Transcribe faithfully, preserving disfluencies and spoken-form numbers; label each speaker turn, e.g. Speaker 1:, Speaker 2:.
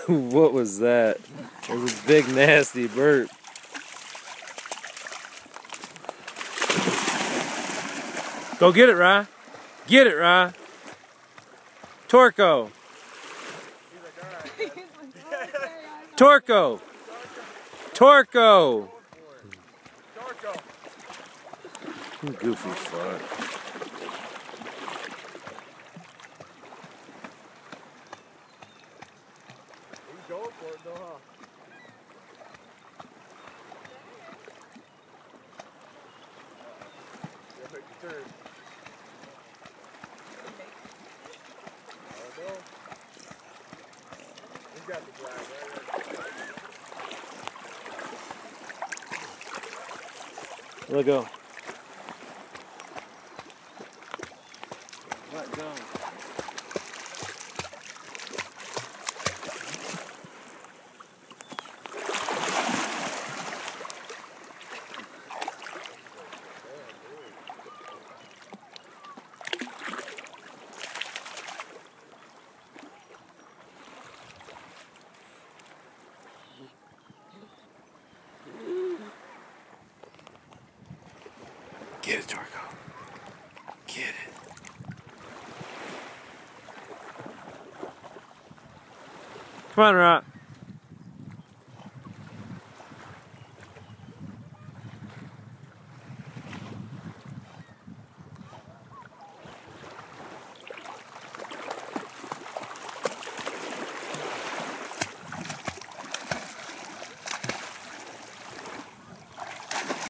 Speaker 1: What was that? It was a big nasty burp. Go get it, Rye. Get it, Rye. Torco. Torco. Torco. Goofy fuck.
Speaker 2: He's going for it though, huh? Yeah, take your turn. Oh no. He's got the flag right there.
Speaker 1: Let go.
Speaker 2: Let go.
Speaker 1: Get it, Torco. Get it. Come on, Rock.